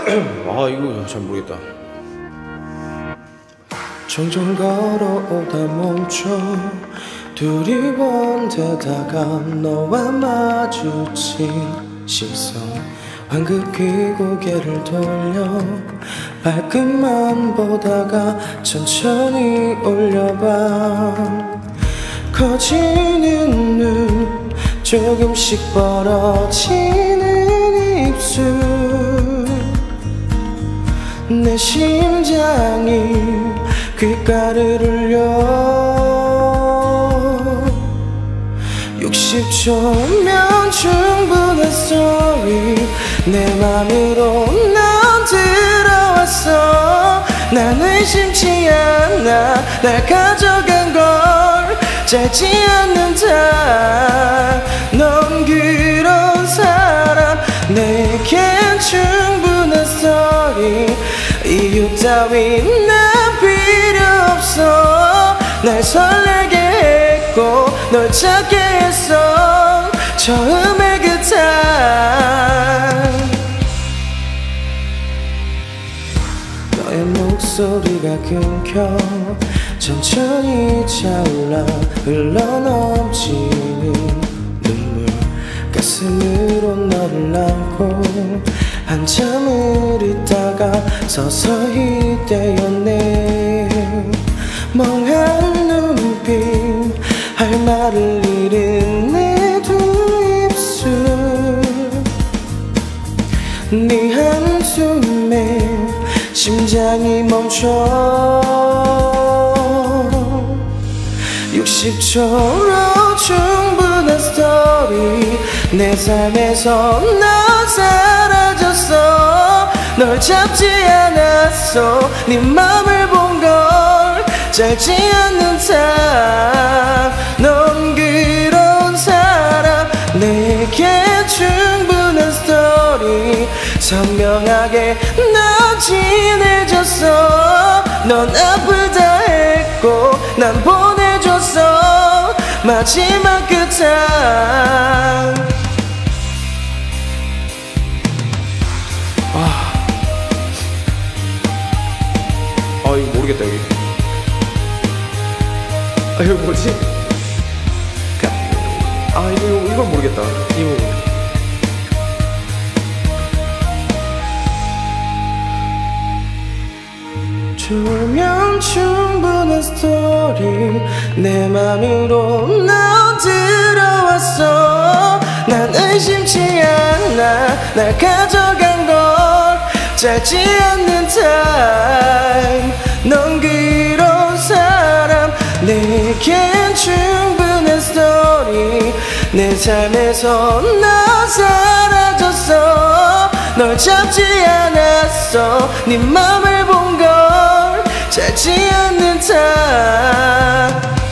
아 이거 잘 모르겠다. 종종 걸어오다 멈춰 둘이 번데다가 너와 마주친 시선 황급히 고개를 돌려 발끝만 보다가 천천히 올려봐. 커지는 눈 조금씩 벌어지는 입술 내 심장이 귓가를 울려 60초면 충분한 story 내 맘으로 넌 들어왔어. 난 의심치 않아 날 가져간 걸 짧지 않는다. 넌 그런 사람 내겐 충분한 story 이유 따윈 난 필요 없어. 날 설레게 했고 널 찾게 했어 처음의 그 time. 너의 목소리가 끊겨 천천히 차올라 흘러넘치는 눈물 가슴으로 너를 안고 한참을 있다가 서서히 떼어내. 멍한 눈빛 할 말을 잃은 내 두 입술 네 한숨에 심장이 멈춰 60초로 충분한 스토리 내 삶에서 넌 사라졌어. 널 잡지 않았어. 네 맘을 본 걸 짧지 않는다. 넌 그런 사람 내게 충분한 스토리 선명하게 넌 진해졌어. 넌 아프다 했고 난 보내줬어 마지막 그 time. 이거 모르겠다 여기. 이거 뭐지? 이거 모르겠다. 이 부분. 주면 충분한 스토리 내 맘으로 너 들어왔어. 난 의심치 않아 날 가져간 걸 짧지 않는 time. 넌 그런 사람 내겐 충분한 story 내 삶에서 너 사라졌어. 널 잡지 않았어. 네 맘을 본 걸 짧지 않는 time.